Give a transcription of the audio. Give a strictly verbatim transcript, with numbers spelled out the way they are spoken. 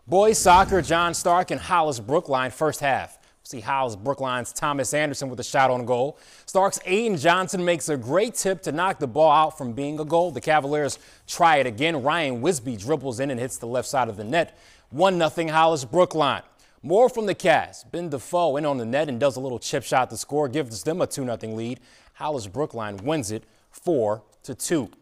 Boys soccer, John Stark and Hollis-Brookline first half. See Hollis-Brookline's Thomas Anderson with a shot on goal. Stark's Aiden Johnson makes a great tip to knock the ball out from being a goal. The Cavaliers try it again. Ryan Wisby dribbles in and hits the left side of the net. one nothing Hollis-Brookline. More from the Cavs. Ben Defoe in on the net and does a little chip shot to score, gives them a two nothing lead. Hollis-Brookline wins it four to two.